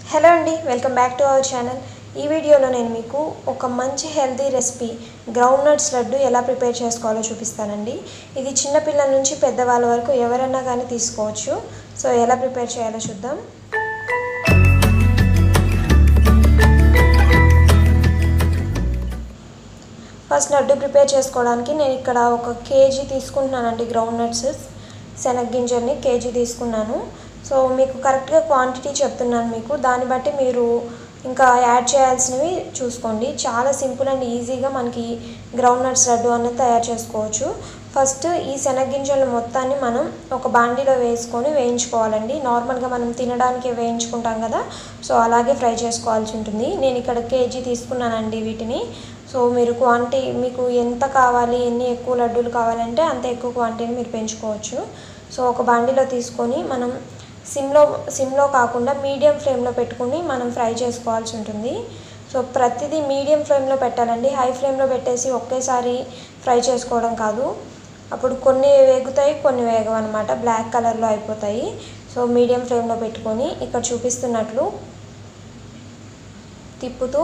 Hello అండి, welcome back to our channel. ఈ వీడియోలో నేను మీకు ఒక మంచి healthy recipe ground nuts laddu ఎలా ప్రిపేర్ చేసుకోవాలో చూపిస్తానండి. ఇది చిన్నపిల్లల నుంచి పెద్దవాళ్ళ వరకు ఎవరైనా కానీ తీసుకోవచ్చు. సో ఎలా ప్రిపేర్ చేయాలో చూద్దాం. ఫస్ట్ లడ్డు ప్రిపేర్ చేసుకోవడానికి నేను ఇక్కడ 1 కేజీ తీసుకుంటున్నానండి. గ్రౌండ్ నట్స్ శనగగింజల్ని కేజీ తీసుకున్నాను. సో మీకు కరెక్ట్గా క్వాంటిటీ చెప్తున్నాను మీకు, దాన్ని బట్టి మీరు ఇంకా యాడ్ చేయాల్సినవి చూసుకోండి. చాలా సింపుల్ అండ్ ఈజీగా మనకి గ్రౌండ్ నట్స్ లడ్డు అనేది తయారు చేసుకోవచ్చు. ఫస్ట్ ఈ శనగగింజలు మొత్తాన్ని మనం ఒక బాండీలో వేసుకొని వేయించుకోవాలండి. నార్మల్గా మనం తినడానికి వేయించుకుంటాం కదా, సో అలాగే ఫ్రై చేసుకోవాల్సి ఉంటుంది. నేను ఇక్కడ కేజీ తీసుకున్నానండి వీటిని. సో మీరు క్వాంటిటీ మీకు ఎంత కావాలి, ఎన్ని ఎక్కువ లడ్డూలు కావాలంటే అంత ఎక్కువ క్వాంటిటీని మీరు పెంచుకోవచ్చు. సో ఒక బాండీలో తీసుకొని మనం సిమ్లో కాకుండా మీడియం ఫ్లేమ్లో పెట్టుకుని మనం ఫ్రై చేసుకోవాల్సి ఉంటుంది. సో ప్రతిదీ మీడియం ఫ్లేమ్లో పెట్టాలండి. హై ఫ్లేమ్లో పెట్టేసి ఒకేసారి ఫ్రై చేసుకోవడం కాదు, అప్పుడు కొన్ని వేగుతాయి కొన్ని వేగవు అనమాట, బ్లాక్ కలర్లో అయిపోతాయి. సో మీడియం ఫ్లేమ్లో పెట్టుకొని ఇక్కడ చూపిస్తున్నట్లు తిప్పుతూ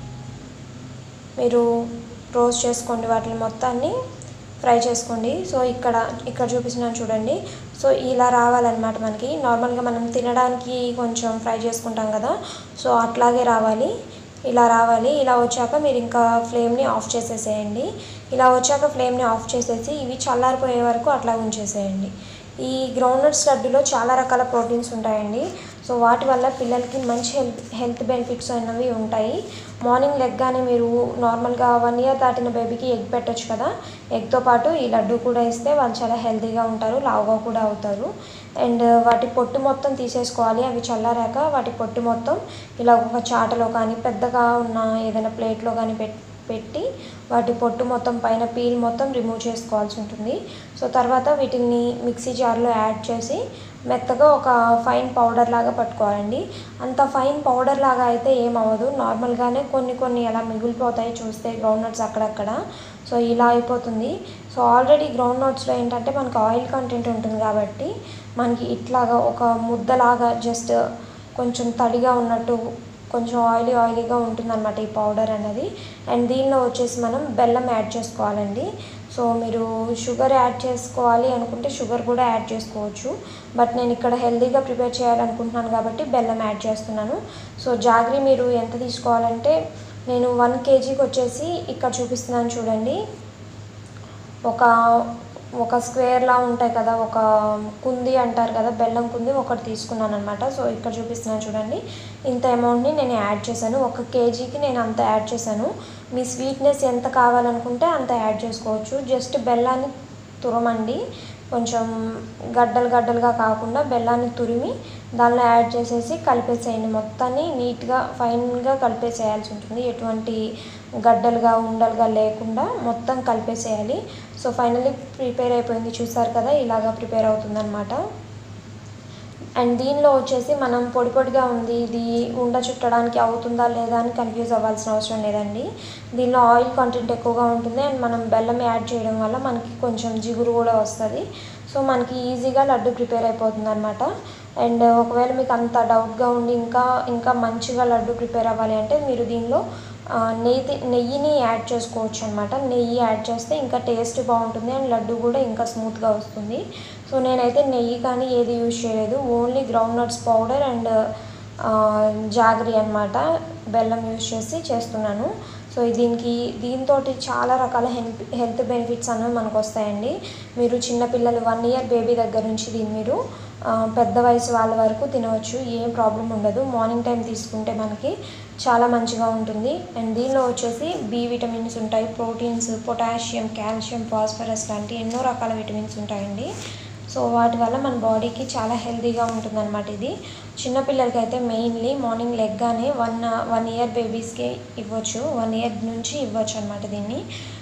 మీరు రోస్ట్ చేసుకోండి, వాటిని మొత్తాన్ని ఫ్రై చేసుకోండి. సో ఇక్కడ చూపిస్తున్నాను చూడండి. సో ఇలా రావాలన్నమాట మనకి. నార్మల్గా మనం తినడానికి కొంచెం ఫ్రై చేసుకుంటాం కదా, సో అట్లాగే రావాలి, ఇలా రావాలి. ఇలా వచ్చాక మీరు ఇంకా ఫ్లేమ్ని ఆఫ్ చేసేసేయండి. ఇలా వచ్చాక ఫ్లేమ్ని ఆఫ్ చేసేసి ఇవి చల్లారిపోయే వరకు అట్లా ఉంచేసేయండి. ఈ గ్రౌండ్ నట్స్ లడ్డులో చాలా రకాల ప్రోటీన్స్ ఉంటాయండి. సో వాటి వల్ల పిల్లలకి మంచి హెల్త్ బెనిఫిట్స్ అనేవి ఉంటాయి. మార్నింగ్ లెగ్గానే మీరు నార్మల్గా 1 ఇయర్ దాటిన బేబీకి ఎగ్ పెట్టచ్చు కదా, ఎగ్తో పాటు ఈ లడ్డు కూడా ఇస్తే వాళ్ళు చాలా హెల్తీగా ఉంటారు, లావుగా కూడా అవుతారు. అండ్ వాటి పొట్టు మొత్తం తీసేసుకోవాలి. అవి చల్లారాక వాటి పొట్టు మొత్తం ఇలా ఒక చాటలో కానీ పెద్దగా ఉన్న ఏదైనా ప్లేట్లో కానీ పెట్టి వాటి పొట్టు మొత్తం పైన పీల్ మొత్తం రిమూవ్ చేసుకోవాల్సి ఉంటుంది. సో తర్వాత వీటిని మిక్సీ జార్లో యాడ్ చేసి మెత్తగా ఒక ఫైన్ పౌడర్ లాగా పట్టుకోవాలండి. అంత ఫైన్ పౌడర్ లాగా అయితే ఏమవ్వదు, నార్మల్గానే కొన్ని అలా మిగిలిపోతాయి చూస్తే గ్రౌండ్ నట్స్ అక్కడక్కడ. సో ఇలా అయిపోతుంది. సో ఆల్రెడీ గ్రౌండ్ నట్స్లో ఏంటంటే మనకు ఆయిల్ కంటెంట్ ఉంటుంది కాబట్టి మనకి ఇట్లాగా ఒక ముద్దలాగా జస్ట్ కొంచెం తడిగా ఉన్నట్టు కొంచెం ఆయిలీగా ఉంటుందన్నమాట ఈ పౌడర్ అనేది. అండ్ దీనిలో వచ్చేసి మనం బెల్లం యాడ్ చేసుకోవాలండి. సో మీరు షుగర్ యాడ్ చేసుకోవాలి అనుకుంటే షుగర్ కూడా యాడ్ చేసుకోవచ్చు, బట్ నేను ఇక్కడ హెల్తీగా ప్రిపేర్ చేయాలనుకుంటున్నాను కాబట్టి బెల్లం యాడ్ చేస్తున్నాను. సో జాగ్రీ మీరు ఎంత తీసుకోవాలంటే నేను 1 కేజీకి వచ్చేసి ఇక్కడ చూపిస్తున్నాను చూడండి, ఒక స్క్వేర్లా ఉంటాయి కదా, ఒక కుంది అంటారు కదా, బెల్లం కుంది ఒకటి తీసుకున్నాను అనమాట. సో ఇక్కడ చూపిస్తున్నాను చూడండి, ఇంత అమౌంట్ని నేను యాడ్ చేశాను. 1 కేజీకి నేను అంత యాడ్ చేశాను. మీ స్వీట్నెస్ ఎంత కావాలనుకుంటే అంత యాడ్ చేసుకోవచ్చు. జస్ట్ బెల్లాన్ని తురమండి, కొంచెం గడ్డలుగా కాకుండా బెల్లాన్ని తురిమి దానిలో యాడ్ చేసేసి కలిపేసేయండి. మొత్తాన్ని నీట్గా ఫైన్గా కలిపేసేయాల్సి ఉంటుంది, ఎటువంటి గడ్డలుగా ఉండలుగా లేకుండా మొత్తం కలిపేసేయాలి. సో ఫైనల్లీ ప్రిపేర్ అయిపోయింది, చూసారు కదా, ఇలాగా ప్రిపేర్ అవుతుందన్నమాట. అండ్ దీనిలో వచ్చేసి మనం పొడిగా ఉంది, ఇది ఉండ చుట్టడానికి అవుతుందా లేదా అని కన్ఫ్యూజ్ అవ్వాల్సిన అవసరం లేదండి. దీనిలో ఆయిల్ కంటెంట్ ఎక్కువగా ఉంటుంది అండ్ మనం బెల్లం యాడ్ చేయడం వల్ల మనకి కొంచెం జిగురు కూడా వస్తుంది. సో మనకి ఈజీగా లడ్డు ప్రిపేర్ అయిపోతుంది అనమాట. అండ్ ఒకవేళ మీకు అంత డౌట్గా ఉండి ఇంకా మంచిగా లడ్డు ప్రిపేర్ అవ్వాలి అంటే మీరు దీనిలో నెయ్యిని యాడ్ చేసుకోవచ్చు అనమాట. నెయ్యి యాడ్ చేస్తే ఇంకా టేస్ట్ బాగుంటుంది అండ్ లడ్డు కూడా ఇంకా స్మూత్గా వస్తుంది. సో నేనైతే నెయ్యి కానీ ఏది యూజ్ చేయలేదు, only ground nuts powder and jaggery అనమాట, బెల్లం యూజ్ చేసి చేస్తున్నాను. సో దీంతో చాలా రకాల హెల్త్ బెనిఫిట్స్ అనేవి మనకు వస్తాయండి. మీరు చిన్నపిల్లలు 1 ఇయర్ బేబీ దగ్గర నుంచి దీన్ని మీరు పెద్ద వయసు వాళ్ళ వరకు తినవచ్చు, ఏం ప్రాబ్లం ఉండదు. మార్నింగ్ టైం తీసుకుంటే మనకి చాలా మంచిగా ఉంటుంది. అండ్ దీనిలో వచ్చేసి బి విటమిన్స్ ఉంటాయి, ప్రోటీన్స్, పొటాషియం, కాల్షియం, ఫాస్ఫరస్ లాంటి ఎన్నో రకాల విటమిన్స్ ఉంటాయండి. సో వాటి వల్ల మన బాడీకి చాలా హెల్తీగా ఉంటుందన్నమాట. ఇది చిన్నపిల్లలకి అయితే మెయిన్లీ మార్నింగ్ లెగ్గానే 1 ఇయర్ బేబీస్కి ఇవ్వచ్చు, 1 ఇయర్ నుంచి ఇవ్వచ్చు అనమాట దీన్ని.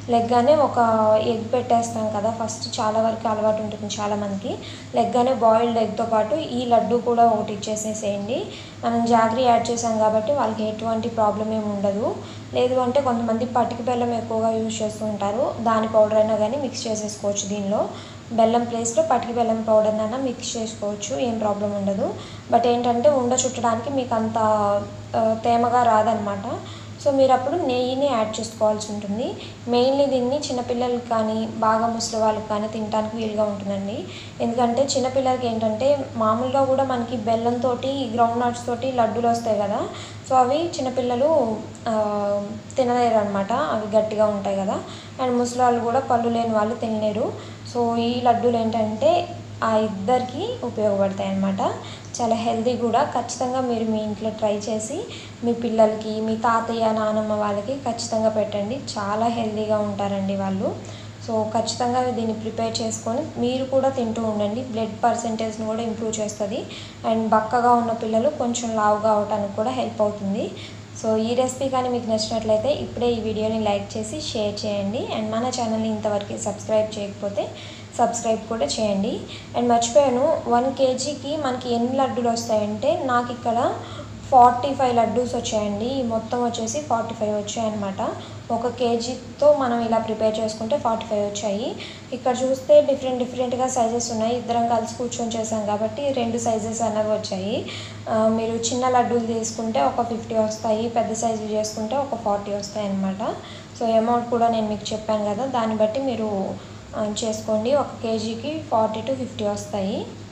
లెగ్గానే ఒక ఎగ్ పెట్టేస్తాం కదా ఫస్ట్, చాలా వరకు అలవాటు ఉంటుంది చాలామందికి. లెగ్గానే బాయిల్డ్ ఎగ్తో పాటు ఈ లడ్డు కూడా ఒకటి ఇచ్చేసేసేయండి. మనం జాగరీ యాడ్ చేసాం కాబట్టి వాళ్ళకి ఎటువంటి ప్రాబ్లం ఏమి ఉండదు. లేదు అంటే కొంతమంది పటిక బెల్లం ఎక్కువగా యూజ్ చేస్తూ ఉంటారు, దాని పౌడర్ అయినా కానీ మిక్స్ చేసేసుకోవచ్చు. దీనిలో బెల్లం ప్లేస్లో పటిక బెల్లం పౌడర్నైనా మిక్స్ చేసుకోవచ్చు, ఏం ప్రాబ్లం ఉండదు. బట్ ఏంటంటే ఉండ చుట్టడానికి మీకు అంత తేమగా రాదనమాట. సో మీరు అప్పుడు నెయ్యిని యాడ్ చేసుకోవాల్సి ఉంటుంది. మెయిన్లీ దీన్ని చిన్నపిల్లలకి కానీ బాగా ముసలి వాళ్ళకి కానీ తినడానికి వీలుగా ఉంటుందండి. ఎందుకంటే చిన్నపిల్లలకి ఏంటంటే మామూలుగా కూడా మనకి బెల్లంతో గ్రౌండ్ నట్స్ తోటి లడ్డూలు వస్తాయి కదా, సో అవి చిన్నపిల్లలు తినలేరు అనమాట, అవి గట్టిగా ఉంటాయి కదా. అండ్ ముసలి వాళ్ళు కూడా పళ్ళు లేని వాళ్ళు తినలేరు. సో ఈ లడ్డూలు ఏంటంటే ఆ ఇద్దరికి ఉపయోగపడతాయి అన్నమాట. చాలా హెల్తీ కూడా. ఖచ్చితంగా మీరు మీ ఇంట్లో ట్రై చేసి మీ పిల్లలకి, మీ తాతయ్య నానమ్మ వాళ్ళకి ఖచ్చితంగా పెట్టండి, చాలా హెల్తీగా ఉంటారండి వాళ్ళు. సో ఖచ్చితంగా దీన్ని ప్రిపేర్ చేసుకొని మీరు కూడా తింటూ ఉండండి. బ్లడ్ పర్సెంటేజ్ని కూడా ఇంప్రూవ్ చేస్తుంది. అండ్ బక్కగా ఉన్న పిల్లలు కొంచెం లావుగా అవడానికి కూడా హెల్ప్ అవుతుంది. సో ఈ రెసిపీ కానీ మీకు నచ్చినట్లయితే ఇప్పుడే ఈ వీడియోని లైక్ చేసి షేర్ చేయండి. అండ్ మన ఛానల్ని ఇంతవరకు సబ్స్క్రైబ్ చేయకపోతే సబ్స్క్రైబ్ కూడా చేయండి. అండ్ మర్చిపోయాను, 1 kgకి మనకి ఎన్ని లడ్డూలు వస్తాయంటే నాకు ఇక్కడ 45 లడ్డూస్ వచ్చాయండి. మొత్తం వచ్చేసి 45 వచ్చాయన్నమాట. 1 kgతో మనం ఇలా ప్రిపేర్ చేసుకుంటే 45 వచ్చాయి. ఇక్కడ చూస్తే డిఫరెంట్గా సైజెస్ ఉన్నాయి. ఇద్దరం కలిసి కూర్చొని చేసాం కాబట్టి 2 సైజెస్ అనేవి వచ్చాయి. మీరు చిన్న లడ్డూలు తీసుకుంటే ఒక 50 వస్తాయి, పెద్ద సైజు చేసుకుంటే ఒక 40 వస్తాయి అన్నమాట. సో అమౌంట్ కూడా నేను మీకు చెప్పాను కదా, దాన్ని బట్టి మీరు చేసుకోండి. 1 kgకి 40 to 50 వస్తాయి.